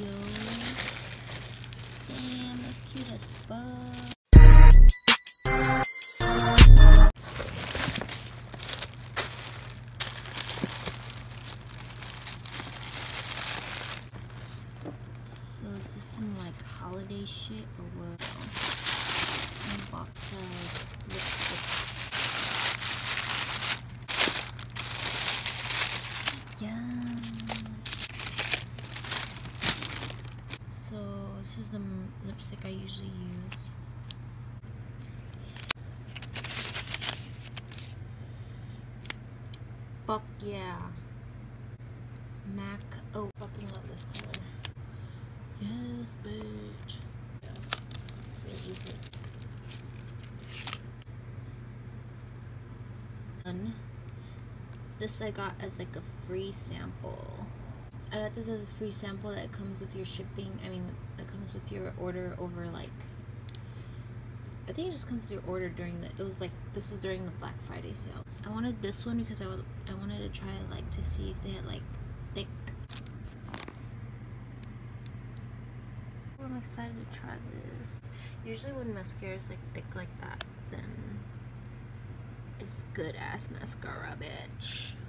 Yo. Damn, that's cute as fuck. So is this some like holiday shit or what? Some vodka lipstick. Yes. So this is the lipstick I usually use. Fuck yeah. MAC. Oh, fucking love this color. Yes, bitch. This I got as like a free sample. I got this as a free sample that comes with your shipping. I mean, that comes with your order over like. I think it just comes with your order during the. It was like this was during the Black Friday sale. I wanted this one because I wanted to try like to see if they had like thick. I'm excited to try this. Usually when mascara is like thick like that, then it's good ass mascara, bitch.